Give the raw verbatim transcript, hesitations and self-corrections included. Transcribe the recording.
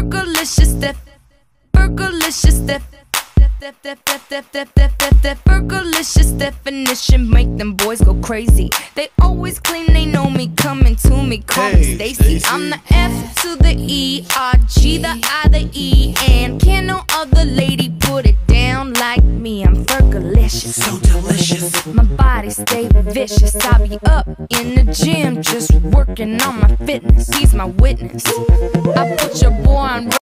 Fergalicious, def, Fergalicious, def, def, def, def, def, def, def, def, def, Fergalicious definition make them boys go crazy. They always claim they know me, coming to me, call me Hey, Stacy. Stacy. I'm the F to the E, R, G, the I, the E, and can no other lady put it down like me. I'm Fergalicious, So delicious. my body stay vicious. I be up in the gym just working on my fitness. He's my witness. I put your boy on